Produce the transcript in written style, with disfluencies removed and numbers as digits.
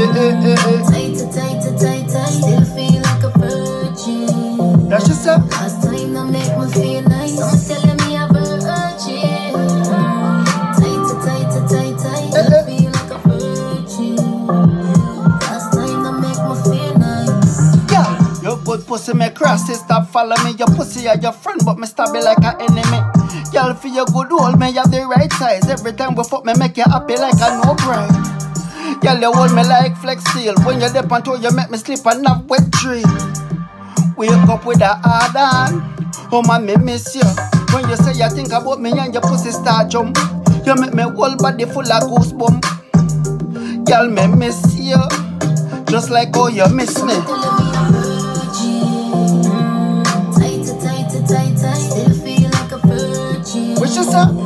tight, still feel like a virgin. That's just it. Last time that make me feel nice. Don't tell me a virgin. Tight, still feel like a virgin. Last time that make me feel nice. Yeah, your good pussy me cross it, stop follow me. Your pussy are your friend, but me stab it like an enemy. Girl, for your good hold me, have the right size. Every time we fuck me, make you happy like a no bride. Girl, you hold me like flex steel. When you dip on toe, you make me sleep and have wet dream. Wake up with a hard on. Oh man, me miss you. When you say you think about me and your pussy start jump, you make me whole body full of goosebump. Girl, me miss you, just like how you miss me. Tight, still feel like a virgin. What you say?